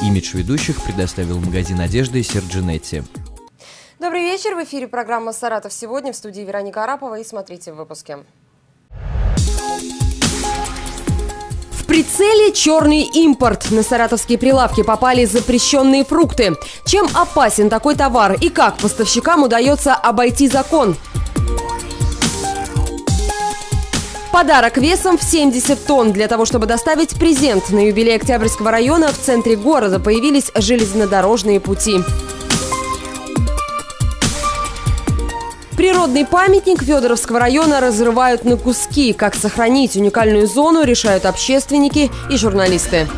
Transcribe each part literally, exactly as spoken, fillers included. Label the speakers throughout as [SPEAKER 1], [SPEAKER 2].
[SPEAKER 1] Имидж ведущих предоставил магазин одежды Серджинетти.
[SPEAKER 2] Добрый вечер. В эфире программа «Саратов сегодня». В студии Вероника Арапова. И смотрите в выпуске. В прицеле черный импорт. На саратовские прилавки попали запрещенные фрукты. Чем опасен такой товар и как поставщикам удается обойти закон? Подарок весом в семьдесят тонн. Для того, чтобы доставить презент на юбилей Октябрьского района, в центре города появились железнодорожные пути. Природный памятник Федоровского района разрывают на куски. Как сохранить уникальную зону, решают общественники и журналисты.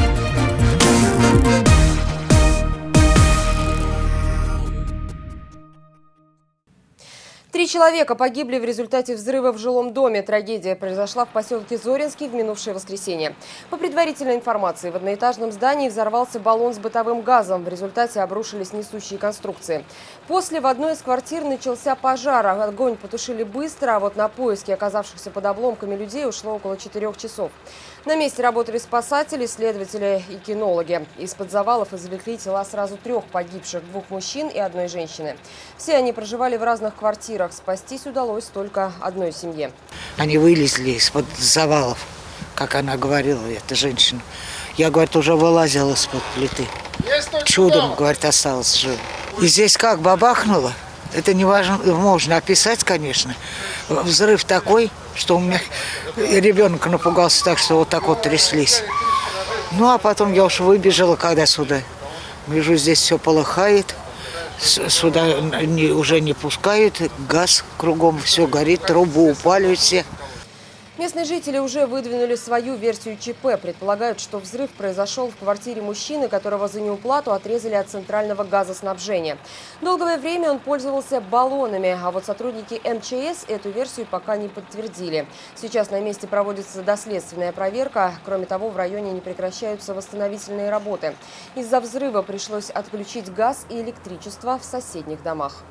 [SPEAKER 2] Три человека погибли в результате взрыва в жилом доме. Трагедия произошла в поселке Зоринский в минувшее воскресенье. По предварительной информации, в одноэтажном здании взорвался баллон с бытовым газом. В результате обрушились несущие конструкции. После в одной из квартир начался пожар. Огонь потушили быстро, а вот на поиски оказавшихся под обломками людей ушло около четырех часов. На месте работали спасатели, следователи и кинологи. Из-под завалов извлекли тела сразу трех погибших, двух мужчин и одной женщины. Все они проживали в разных квартирах. Спастись удалось только одной семье.
[SPEAKER 3] Они вылезли из-под завалов, как она говорила, эта женщина. Я, говорит, уже вылазила из-под плиты. Чудом, говорит, осталось жив. И здесь как бабахнуло. Это невозможно описать, конечно. Взрыв такой, что у меня ребенок напугался так, что вот так вот тряслись. Ну, а потом я уж выбежала, когда сюда. Вижу, здесь все полыхает. Сюда не, уже не пускают. Газ кругом, все горит, трубы упали все.
[SPEAKER 2] Местные жители уже выдвинули свою версию ЧП. Предполагают, что взрыв произошел в квартире мужчины, которого за неуплату отрезали от центрального газоснабжения. Долгое время он пользовался баллонами, а вот сотрудники эм че эс эту версию пока не подтвердили. Сейчас на месте проводится доследственная проверка. Кроме того, в районе не прекращаются восстановительные работы. Из-за взрыва пришлось отключить газ и электричество в соседних домах.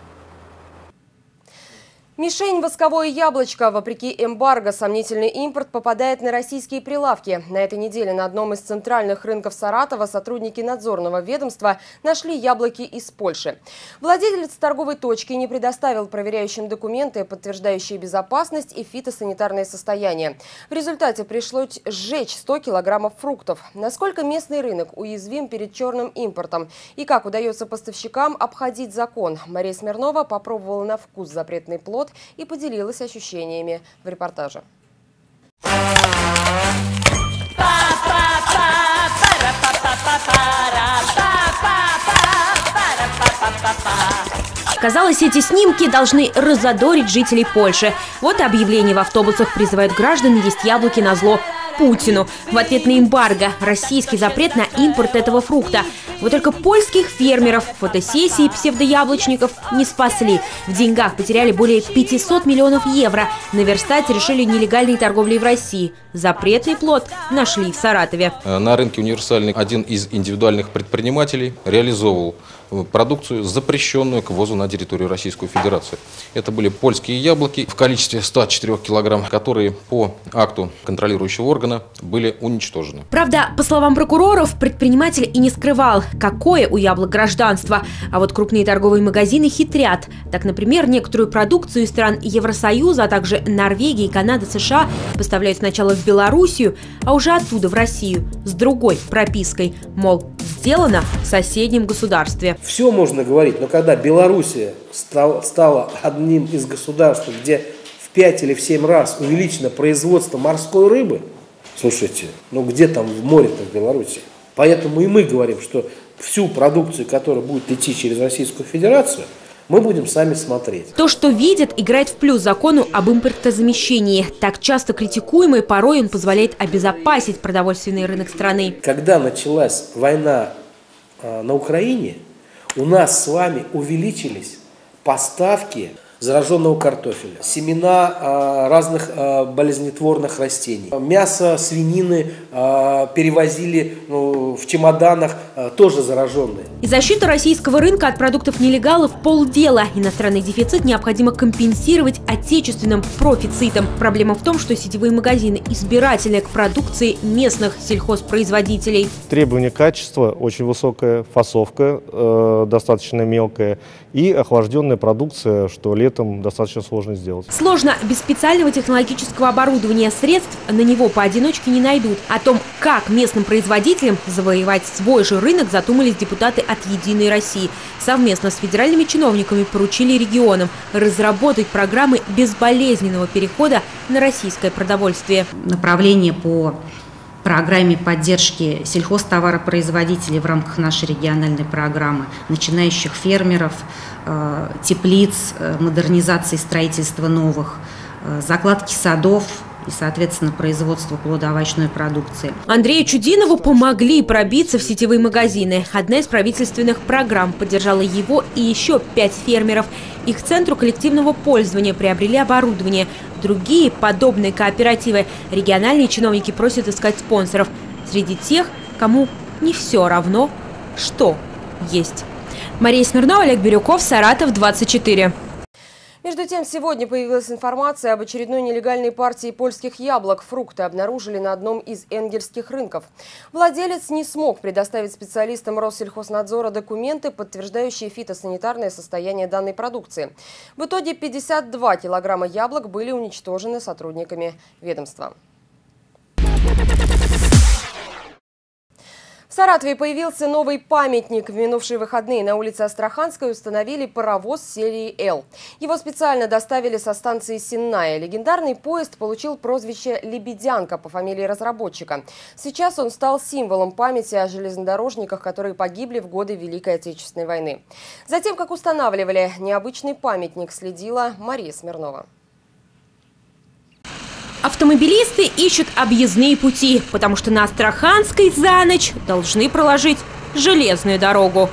[SPEAKER 2] Мишень «Восковое яблочко». Вопреки эмбарго, сомнительный импорт попадает на российские прилавки. На этой неделе на одном из центральных рынков Саратова сотрудники надзорного ведомства нашли яблоки из Польши. Владелец торговой точки не предоставил проверяющим документы, подтверждающие безопасность и фитосанитарное состояние. В результате пришлось сжечь сто килограммов фруктов. Насколько местный рынок уязвим перед черным импортом и как удается поставщикам обходить закон, Мария Смирнова попробовала на вкус запретный плод и поделилась ощущениями в репортаже.
[SPEAKER 4] Казалось, эти снимки должны разодорить жителей Польши. Вот и объявления в автобусах призывают граждан есть яблоки назло Путину. В ответ на эмбарго российский запрет на импорт этого фрукта. Вот только польских фермеров фотосессии псевдояблочников не спасли. В деньгах потеряли более пятисот миллионов евро. Наверстать решили нелегальной торговлей в России. Запретный плод нашли в Саратове.
[SPEAKER 5] На рынке «Универсальный» один из индивидуальных предпринимателей реализовывал продукцию, запрещенную к ввозу на территорию Российской Федерации. Это были польские яблоки в количестве ста четырёх килограмм, которые по акту контролирующего органа были уничтожены.
[SPEAKER 4] Правда, по словам прокуроров, предприниматель и не скрывал, какое у яблок гражданство. А вот крупные торговые магазины хитрят. Так, например, некоторую продукцию из стран Евросоюза, а также Норвегии, Канады, США поставляют сначала в Белоруссию, а уже оттуда в Россию с другой пропиской. Мол, сделано в соседнем государстве.
[SPEAKER 6] Все можно говорить, но когда Белоруссия стала, стала одним из государств, где в пять или в семь раз увеличено производство морской рыбы, слушайте, ну где там в море-то в Беларуси? Поэтому и мы говорим, что всю продукцию, которая будет идти через Российскую Федерацию, мы будем сами смотреть.
[SPEAKER 4] То, что видят, играет в плюс закону об импортозамещении. Так часто критикуемый, порой он позволяет обезопасить продовольственный рынок страны.
[SPEAKER 6] Когда началась война э, на Украине, у нас с вами увеличились поставки зараженного картофеля, семена э, разных э, болезнетворных растений, мясо свинины э, перевозили ну, в чемоданах тоже зараженные.
[SPEAKER 4] И защита российского рынка от продуктов нелегалов – полдела. Иностранный дефицит необходимо компенсировать отечественным профицитом. Проблема в том, что сетевые магазины избирательны к продукции местных сельхозпроизводителей.
[SPEAKER 7] Требования качества очень высокая, фасовка э, достаточно мелкая и охлажденная продукция, что летом достаточно сложно сделать.
[SPEAKER 4] Сложно. Без специального технологического оборудования средств на него поодиночке не найдут. О том, как местным производителям завоевать свой же рынок, задумались депутаты от «Единой России». Совместно с федеральными чиновниками поручили регионам разработать программы безболезненного перехода на российское продовольствие.
[SPEAKER 8] Направление по программе поддержки сельхозтоваропроизводителей в рамках нашей региональной программы, начинающих фермеров, теплиц, модернизации строительства новых, закладки садов и, соответственно, производство плодоовощной продукции.
[SPEAKER 4] Андрею Чудинову помогли пробиться в сетевые магазины. Одна из правительственных программ поддержала его и еще пять фермеров. Их к центру коллективного пользования приобрели оборудование. Другие подобные кооперативы региональные чиновники просят искать спонсоров. Среди тех, кому не все равно, что есть. Мария Смирнова, Олег Бирюков, Саратов, двадцать четыре.
[SPEAKER 2] Между тем, сегодня появилась информация об очередной нелегальной партии польских яблок. Фрукты обнаружили на одном из энгельских рынков. Владелец не смог предоставить специалистам Россельхознадзора документы, подтверждающие фитосанитарное состояние данной продукции. В итоге пятьдесят два килограмма яблок были уничтожены сотрудниками ведомства. В Саратове появился новый памятник. В минувшие выходные на улице Астраханской установили паровоз серии «Л». Его специально доставили со станции Сенная. Легендарный поезд получил прозвище «Лебедянка» по фамилии разработчика. Сейчас он стал символом памяти о железнодорожниках, которые погибли в годы Великой Отечественной войны. Затем, как устанавливали необычный памятник, следила Мария Смирнова.
[SPEAKER 4] Автомобилисты ищут объездные пути, потому что на Астраханской за ночь должны проложить железную дорогу.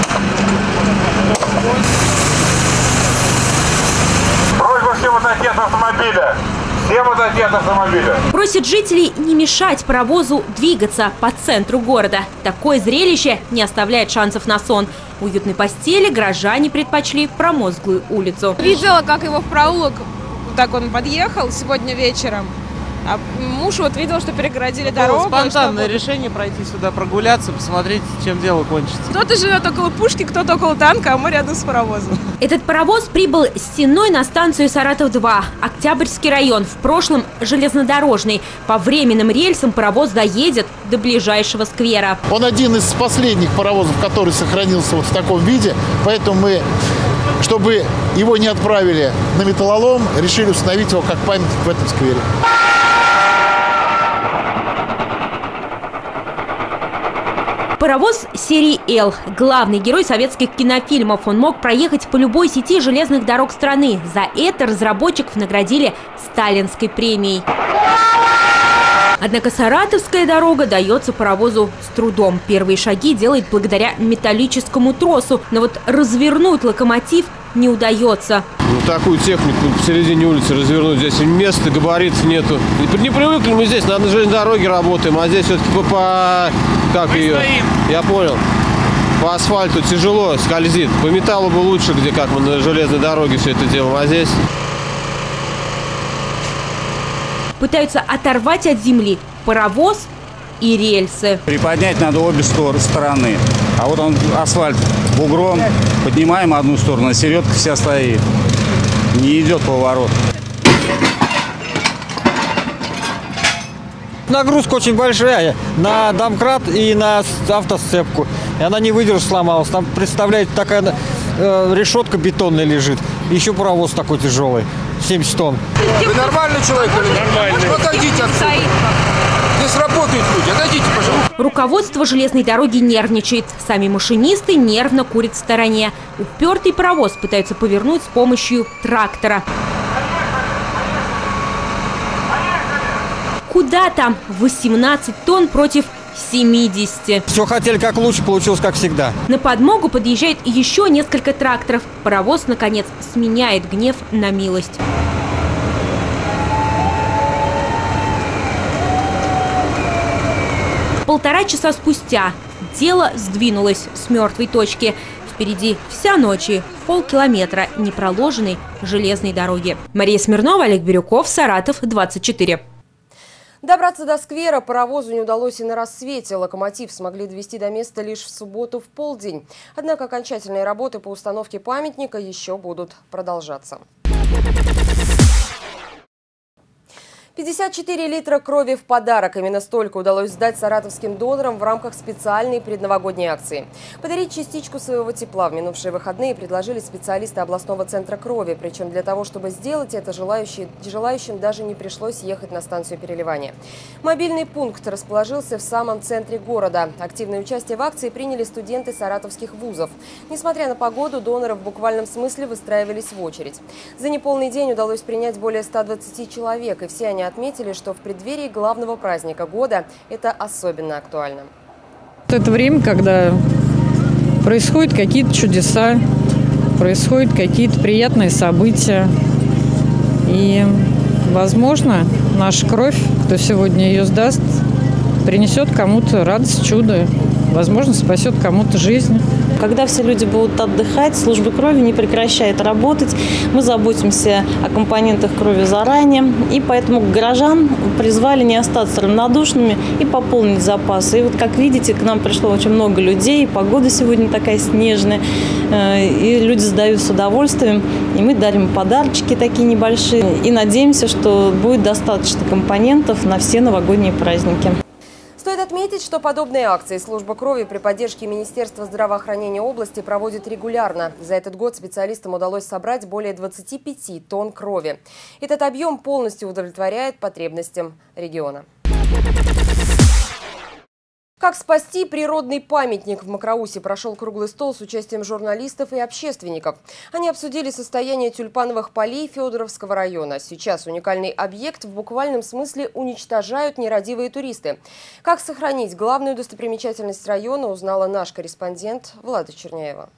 [SPEAKER 9] Просьба всем отойти от автомобиля. Всем отойти от автомобиля.
[SPEAKER 4] Просит жителей не мешать паровозу двигаться по центру города. Такое зрелище не оставляет шансов на сон. В уютной постели горожане предпочли промозглую улицу.
[SPEAKER 10] Видела, как его в проулок так он подъехал сегодня вечером. А муж вот видел, что перегородили
[SPEAKER 11] Это
[SPEAKER 10] дорогу.
[SPEAKER 11] Спонтанное
[SPEAKER 10] чтобы...
[SPEAKER 11] решение пройти сюда, прогуляться, посмотреть, чем дело кончится.
[SPEAKER 10] Кто-то живет около пушки, кто-то около танка, а мы рядом с паровозом.
[SPEAKER 4] Этот паровоз прибыл с Сенной на станцию Саратов-два, Октябрьский район, в прошлом железнодорожный. По временным рельсам паровоз доедет до ближайшего сквера.
[SPEAKER 12] Он один из последних паровозов, который сохранился вот в таком виде, поэтому мы, чтобы его не отправили на металлолом, решили установить его как памятник в этом сквере.
[SPEAKER 4] Паровоз серии «Л» – главный герой советских кинофильмов. Он мог проехать по любой сети железных дорог страны. За это разработчиков наградили сталинской премией. Однако саратовская дорога дается паровозу с трудом. Первые шаги делает благодаря металлическому тросу. Но вот развернуть локомотив не удается.
[SPEAKER 13] Ну, такую технику посередине улицы развернуть, здесь места, габаритов нету. Не привыкли мы здесь, на железной дороге работаем, а здесь все-таки по, по... Как мы ее? Стоим. Я понял. По асфальту тяжело, скользит. По металлу бы лучше, где как мы на железной дороге все это делаем, а здесь...
[SPEAKER 4] Пытаются оторвать от земли паровоз и рельсы.
[SPEAKER 14] Приподнять надо обе стороны. А вот он асфальт бугром. Поднимаем одну сторону, а середка вся стоит. Не идет поворот.
[SPEAKER 15] Нагрузка очень большая на домкрат и на автосцепку. И она не выдержала, сломалась. Там, представляете, такая э, решетка бетонная лежит. Еще паровоз такой тяжелый. семьдесят тонн.
[SPEAKER 16] Вы нормальный человек или нормальный? Отойдите отсюда. Здесь работают люди. Отойдите, пожалуйста.
[SPEAKER 4] Руководство железной дороги нервничает. Сами машинисты нервно курят в стороне. Упертый паровоз пытаются повернуть с помощью трактора. Куда там? восемнадцать тонн против семидесяти.
[SPEAKER 15] Все хотели как лучше, получилось как всегда.
[SPEAKER 4] На подмогу подъезжает еще несколько тракторов. Паровоз, наконец, сменяет гнев на милость. Полтора часа спустя дело сдвинулось с мертвой точки. Впереди вся ночь и полкилометра непроложенной железной дороги. Мария Смирнова, Олег Бирюков, Саратов, двадцать четыре.
[SPEAKER 2] Добраться до сквера паровозу не удалось и на рассвете. Локомотив смогли довести до места лишь в субботу в полдень. Однако окончательные работы по установке памятника еще будут продолжаться. пятьдесят четыре литра крови в подарок. Именно столько удалось сдать саратовским донорам в рамках специальной предновогодней акции. Подарить частичку своего тепла в минувшие выходные предложили специалисты областного центра крови. Причем для того, чтобы сделать это, желающие, желающим даже не пришлось ехать на станцию переливания. Мобильный пункт расположился в самом центре города. Активное участие в акции приняли студенты саратовских вузов. Несмотря на погоду, доноры в буквальном смысле выстраивались в очередь. За неполный день удалось принять более ста двадцати человек, и все они отметили, что в преддверии главного праздника года это особенно актуально.
[SPEAKER 17] Это время, когда происходят какие-то чудеса, происходят какие-то приятные события. И, возможно, наша кровь, кто сегодня ее сдаст, принесет кому-то радость, чудо, возможно, спасет кому-то жизнь.
[SPEAKER 18] Когда все люди будут отдыхать, служба крови не прекращает работать. Мы заботимся о компонентах крови заранее. И поэтому горожан призвали не остаться равнодушными и пополнить запасы. И вот, как видите, к нам пришло очень много людей. Погода сегодня такая снежная. И люди сдают с удовольствием. И мы дарим подарочки такие небольшие. И надеемся, что будет достаточно компонентов на все новогодние праздники.
[SPEAKER 2] Стоит отметить, что подобные акции служба крови при поддержке Министерства здравоохранения области проводит регулярно. За этот год специалистам удалось собрать более двадцати пяти тонн крови. Этот объем полностью удовлетворяет потребностям региона. Как спасти природный памятник? В Макроусе прошел круглый стол с участием журналистов и общественников. Они обсудили состояние тюльпановых полей Федоровского района. Сейчас уникальный объект в буквальном смысле уничтожают нерадивые туристы. Как сохранить главную достопримечательность района, узнала наш корреспондент Влада Черняева.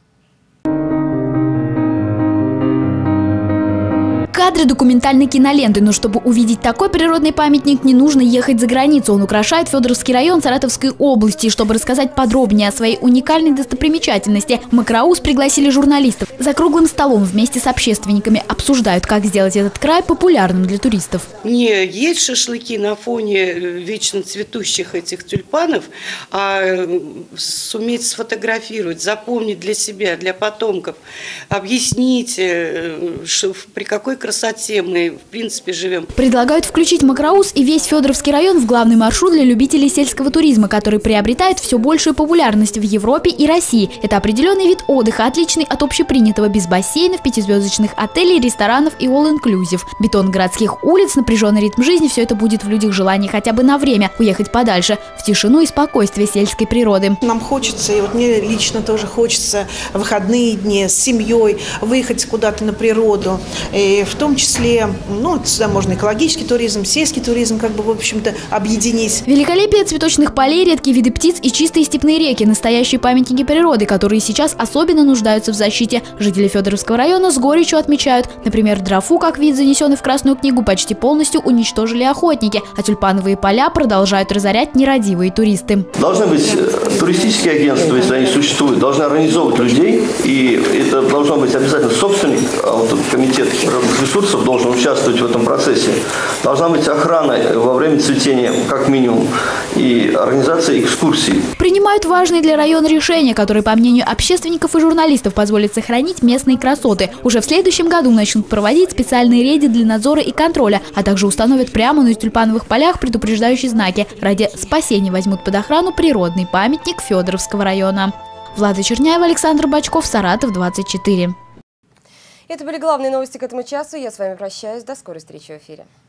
[SPEAKER 19] Кадры документальной киноленты, но чтобы увидеть такой природный памятник, не нужно ехать за границу. Он украшает Федоровский район Саратовской области. Чтобы рассказать подробнее о своей уникальной достопримечательности, в Макроус пригласили журналистов. За круглым столом вместе с общественниками обсуждают, как сделать этот край популярным для туристов.
[SPEAKER 20] Не есть шашлыки на фоне вечно цветущих этих тюльпанов, а суметь сфотографировать, запомнить для себя, для потомков, объяснить, при какой красоте красоте мы, в принципе, живем.
[SPEAKER 19] Предлагают включить Макроус и весь Федоровский район в главный маршрут для любителей сельского туризма, который приобретает все большую популярность в Европе и России. Это определенный вид отдыха, отличный от общепринятого, без бассейнов, пятизвездочных отелей, ресторанов и all-inclusive. Бетон городских улиц, напряженный ритм жизни – все это будет в людях желание хотя бы на время уехать подальше, в тишину и спокойствие сельской природы.
[SPEAKER 21] Нам хочется, и вот мне лично тоже хочется в выходные дни с семьей выехать куда-то на природу. И в том числе, ну, сюда можно экологический туризм, сельский туризм, как бы, в общем-то, объединить.
[SPEAKER 19] Великолепие цветочных полей, редкие виды птиц и чистые степные реки – настоящие памятники природы, которые сейчас особенно нуждаются в защите. Жители Федоровского района с горечью отмечают, например, дрофу, как вид, занесенный в Красную книгу, почти полностью уничтожили охотники, а тюльпановые поля продолжают разорять нерадивые туристы.
[SPEAKER 22] Должны быть туристические агентства, если они существуют, должны организовывать людей, и это должно быть обязательно собственник, а вот комитет ресурсов должен участвовать в этом процессе. Должна быть охрана во время цветения, как минимум, и организация экскурсий.
[SPEAKER 19] Принимают важные для района решения, которые, по мнению общественников и журналистов, позволят сохранить местные красоты. Уже в следующем году начнут проводить специальные рейды для надзора и контроля, а также установят прямо на тюльпановых полях предупреждающие знаки. Ради спасения возьмут под охрану природный памятник Федоровского района. Влада Черняева, Александр Бочков, Саратов, двадцать четыре.
[SPEAKER 2] Это были главные новости к этому часу. Я с вами прощаюсь. До скорой встречи в эфире.